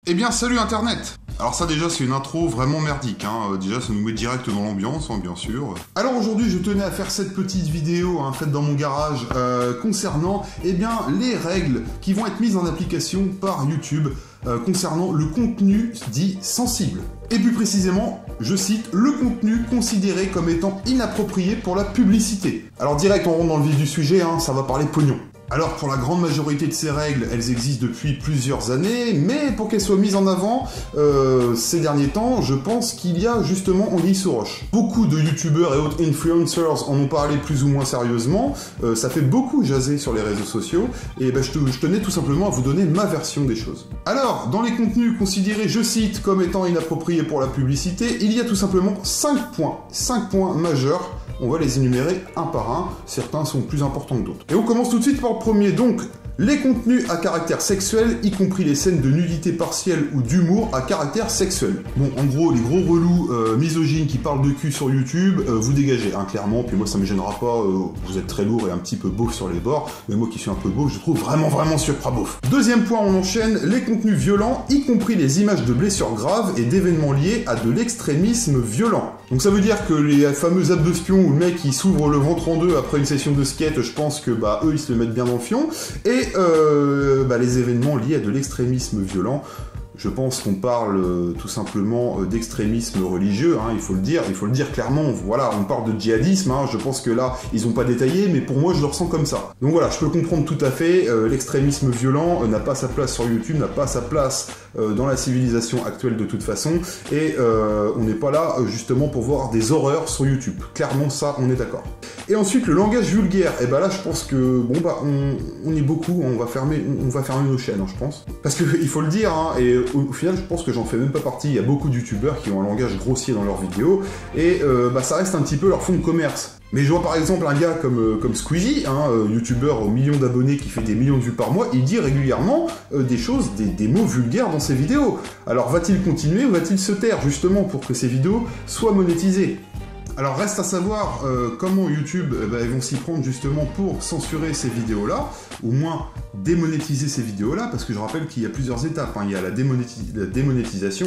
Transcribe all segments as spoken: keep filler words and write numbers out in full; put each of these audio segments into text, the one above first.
Eh bien salut internet. Alors ça déjà c'est une intro vraiment merdique, hein. Déjà ça nous met direct dans l'ambiance, hein, bien sûr. Alors aujourd'hui je tenais à faire cette petite vidéo hein, faite dans mon garage euh, concernant eh bien, les règles qui vont être mises en application par YouTube euh, concernant le contenu dit sensible. Et plus précisément, je cite, le contenu considéré comme étant inapproprié pour la publicité. Alors direct on rentre dans le vif du sujet, hein, ça va parler pognon. Alors pour la grande majorité de ces règles, elles existent depuis plusieurs années, mais pour qu'elles soient mises en avant euh, ces derniers temps, je pense qu'il y a justement anguille sous roche. Beaucoup de youtubeurs et autres influencers en ont parlé plus ou moins sérieusement, euh, ça fait beaucoup jaser sur les réseaux sociaux, et ben, je, te, je tenais tout simplement à vous donner ma version des choses. Alors, dans les contenus considérés, je cite, comme étant inappropriés pour la publicité, il y a tout simplement cinq points, cinq points majeurs. On va les énumérer un par un, certains sont plus importants que d'autres. Et on commence tout de suite par le premier, donc, les contenus à caractère sexuel, y compris les scènes de nudité partielle ou d'humour à caractère sexuel. Bon, en gros, les gros relous euh, misogynes qui parlent de cul sur YouTube, euh, vous dégagez, hein, clairement, puis moi ça me gênera pas, euh, vous êtes très lourd et un petit peu beauf sur les bords, mais moi qui suis un peu beauf, je trouve vraiment vraiment supra beauf. Deuxième point, on enchaîne, les contenus violents, y compris les images de blessures graves et d'événements liés à de l'extrémisme violent. Donc ça veut dire que les fameux abs de spion où le mec il s'ouvre le ventre en deux après une session de skate, je pense que bah eux ils se le mettent bien dans le fion, et Euh, bah, les événements liés à de l'extrémisme violent. Je pense qu'on parle euh, tout simplement euh, d'extrémisme religieux, hein, il faut le dire, il faut le dire clairement, voilà, on parle de djihadisme, hein, je pense que là, ils n'ont pas détaillé, mais pour moi, je le ressens comme ça. Donc voilà, je peux comprendre tout à fait, euh, l'extrémisme violent euh, n'a pas sa place sur YouTube, n'a pas sa place euh, dans la civilisation actuelle de toute façon, et euh, on n'est pas là euh, justement pour voir des horreurs sur YouTube. Clairement, ça, on est d'accord. Et ensuite, le langage vulgaire, et bah là, je pense que, bon bah, on, on est beaucoup, on va fermer, on va fermer nos chaînes, hein, je pense. Parce que, il faut le dire, hein, et au final, je pense que j'en fais même pas partie. Il y a beaucoup de youtubeurs qui ont un langage grossier dans leurs vidéos, et euh, bah, ça reste un petit peu leur fond de commerce. Mais je vois par exemple un gars comme, euh, comme Squeezie, hein, euh, youtubeur aux millions d'abonnés qui fait des millions de vues par mois, il dit régulièrement euh, des choses, des, des mots vulgaires dans ses vidéos. Alors va-t-il continuer ou va-t-il se taire justement pour que ces vidéos soient monétisées ? Alors reste à savoir euh, comment YouTube euh, bah, ils vont s'y prendre justement pour censurer ces vidéos-là, au moins démonétiser ces vidéos-là, parce que je rappelle qu'il y a plusieurs étapes, hein. Il y a la, démonétis la démonétisation,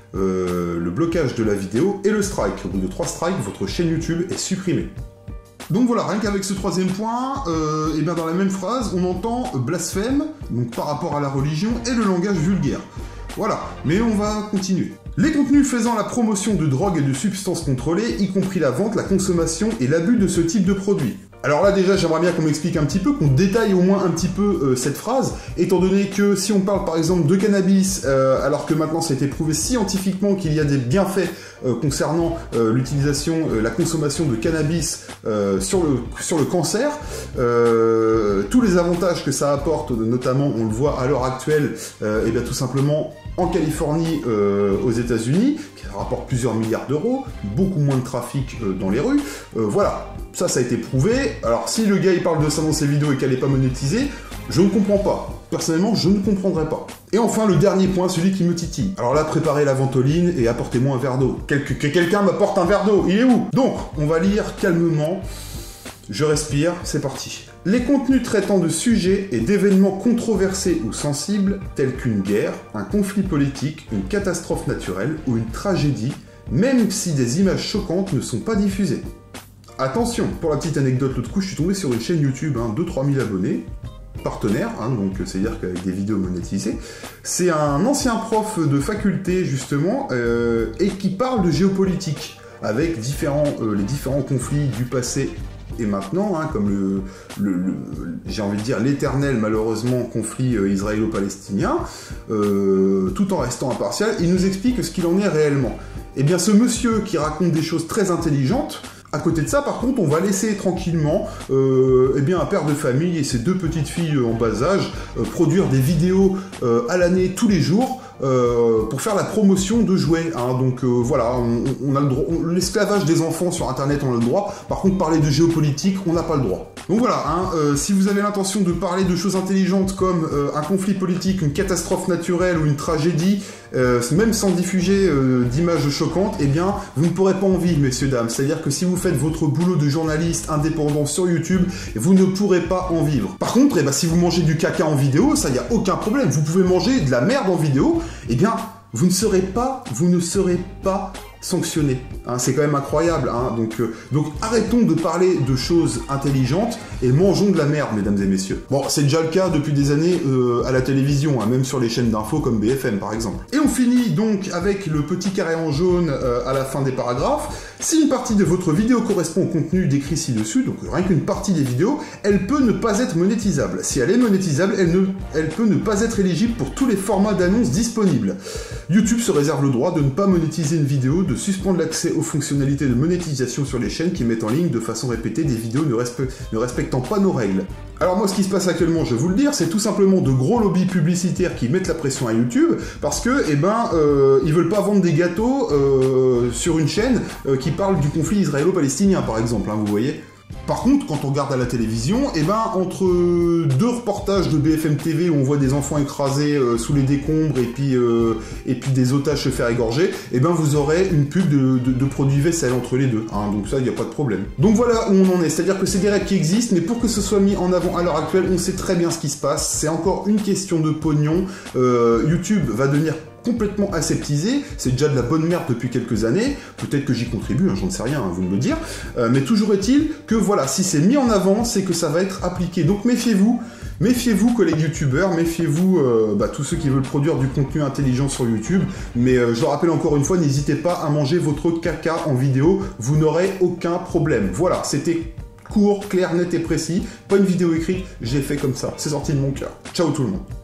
euh, le blocage de la vidéo et le strike. Au bout de trois strikes, votre chaîne YouTube est supprimée. Donc voilà, rien qu'avec ce troisième point, euh, et bien dans la même phrase, on entend blasphème, donc par rapport à la religion, et le langage vulgaire. Voilà, mais on va continuer. Les contenus faisant la promotion de drogues et de substances contrôlées, y compris la vente, la consommation et l'abus de ce type de produits. Alors là déjà j'aimerais bien qu'on m'explique un petit peu, qu'on détaille au moins un petit peu euh, cette phrase, étant donné que si on parle par exemple de cannabis, euh, alors que maintenant ça a été prouvé scientifiquement qu'il y a des bienfaits euh, concernant euh, l'utilisation, euh, la consommation de cannabis euh, sur, le, sur le cancer, euh, tous les avantages que ça apporte, notamment on le voit à l'heure actuelle, euh, et bien tout simplement en Californie, euh, aux États-Unis, qui rapporte plusieurs milliards d'euros, beaucoup moins de trafic euh, dans les rues, euh, voilà. Ça, ça a été prouvé. Alors, si le gars, il parle de ça dans ses vidéos et qu'elle n'est pas monétisée, je ne comprends pas. Personnellement, je ne comprendrais pas. Et enfin, le dernier point, celui qui me titille. Alors là, préparez la ventoline et apportez-moi un verre d'eau. Quel que quelqu'un m'apporte un verre d'eau, il est où? Donc, on va lire calmement. Je respire, c'est parti. Les contenus traitant de sujets et d'événements controversés ou sensibles, tels qu'une guerre, un conflit politique, une catastrophe naturelle ou une tragédie, même si des images choquantes ne sont pas diffusées. Attention, pour la petite anecdote, l'autre coup, je suis tombé sur une chaîne YouTube, hein, deux à trois mille abonnés, partenaire, hein, donc c'est-à-dire qu'avec des vidéos monétisées. C'est un ancien prof de faculté, justement, euh, et qui parle de géopolitique, avec différents, euh, les différents conflits du passé et maintenant, hein, comme le, le, le j'ai envie de dire l'éternel, malheureusement, conflit euh, israélo-palestinien, euh, tout en restant impartial, il nous explique ce qu'il en est réellement. Eh bien, ce monsieur qui raconte des choses très intelligentes, à côté de ça, par contre, on va laisser tranquillement euh, eh bien, un père de famille et ses deux petites filles en bas âge euh, produire des vidéos euh, à l'année tous les jours euh, pour faire la promotion de jouets. Hein. Donc euh, voilà, on, on a le droit, l'esclavage des enfants sur Internet, on a le droit. Par contre, parler de géopolitique, on n'a pas le droit. Donc voilà, hein, euh, si vous avez l'intention de parler de choses intelligentes comme euh, un conflit politique, une catastrophe naturelle ou une tragédie, euh, même sans diffuser euh, d'images choquantes, eh bien, vous ne pourrez pas en vivre, messieurs, dames. C'est-à-dire que si vous faites votre boulot de journaliste indépendant sur YouTube, vous ne pourrez pas en vivre. Par contre, eh ben, si vous mangez du caca en vidéo, ça, y a aucun problème. Vous pouvez manger de la merde en vidéo, eh bien, vous ne serez pas, vous ne serez pas sanctionné. Hein, c'est quand même incroyable. Hein, donc, euh, donc arrêtons de parler de choses intelligentes et mangeons de la merde, mesdames et messieurs. Bon, c'est déjà le cas depuis des années euh, à la télévision, hein, même sur les chaînes d'infos comme B F M par exemple. Et on finit donc avec le petit carré en jaune euh, à la fin des paragraphes. Si une partie de votre vidéo correspond au contenu décrit ci-dessus, donc rien qu'une partie des vidéos, elle peut ne pas être monétisable. Si elle est monétisable, elle, ne, elle peut ne pas être éligible pour tous les formats d'annonces disponibles. YouTube se réserve le droit de ne pas monétiser une vidéo, de suspendre l'accès aux fonctionnalités de monétisation sur les chaînes qui mettent en ligne de façon répétée des vidéos ne, respe ne respectant pas nos règles. Alors moi, ce qui se passe actuellement, je vais vous le dire, c'est tout simplement de gros lobbies publicitaires qui mettent la pression à YouTube parce que, eh ben, euh, ils veulent pas vendre des gâteaux euh, sur une chaîne euh, qui parle du conflit israélo-palestinien, par exemple, hein, vous voyez. Par contre, quand on regarde à la télévision, eh ben, entre deux reportages de B F M T V où on voit des enfants écrasés euh, sous les décombres et puis, euh, et puis des otages se faire égorger, eh ben, vous aurez une pub de, de, de produits vaisselle entre les deux. Hein, donc ça, il n'y a pas de problème. Donc voilà où on en est. C'est-à-dire que c'est des règles qui existent, mais pour que ce soit mis en avant à l'heure actuelle, on sait très bien ce qui se passe. C'est encore une question de pognon. Euh, YouTube va devenir complètement aseptisé, c'est déjà de la bonne merde depuis quelques années, peut-être que j'y contribue, hein, j'en sais rien, hein, vous me le dire, euh, mais toujours est-il que voilà, si c'est mis en avant, c'est que ça va être appliqué, donc méfiez-vous, méfiez-vous collègues youtubeurs, méfiez-vous euh, bah, tous ceux qui veulent produire du contenu intelligent sur YouTube, mais euh, je le rappelle encore une fois, n'hésitez pas à manger votre caca en vidéo, vous n'aurez aucun problème. Voilà, c'était court, clair, net et précis, pas une vidéo écrite, j'ai fait comme ça, c'est sorti de mon cœur. Ciao tout le monde.